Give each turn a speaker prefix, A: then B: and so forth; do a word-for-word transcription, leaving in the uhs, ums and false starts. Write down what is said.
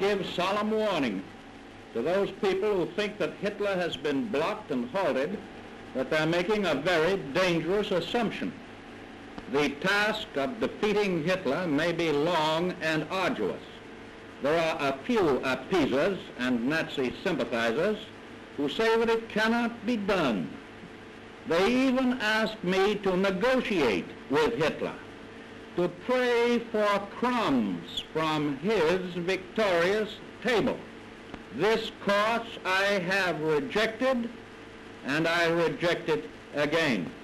A: give solemn warning to those people who think that Hitler has been blocked and halted, that they're making a very dangerous assumption. The task of defeating Hitler may be long and arduous. There are a few appeasers and Nazi sympathizers who say that it cannot be done. They even ask me to negotiate with Hitler, to pray for crumbs from his victorious table. This course I have rejected, and I reject it again.